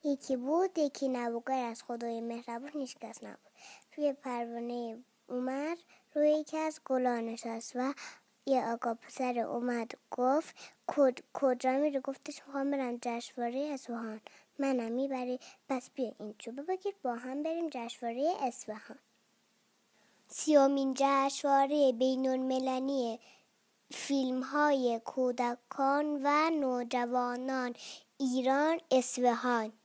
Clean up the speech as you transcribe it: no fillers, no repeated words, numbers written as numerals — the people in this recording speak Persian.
یکی بود یکی نبود، غیر از خدای مهربون هیچ کس نبود. روی پروانه اومد، روی یکی از گلا نشست و یه آقا پسر اومد گفت کجا میری؟ گفتش میخوام برم جشنواره اصفهان. منم میبری؟ پس بیا این چوبه بگیر با هم بریم جشنواره اصفهان. 30مین جشنواره بین‌المللی فیلم‌های کودکان و نوجوانان ایران، اصفهان.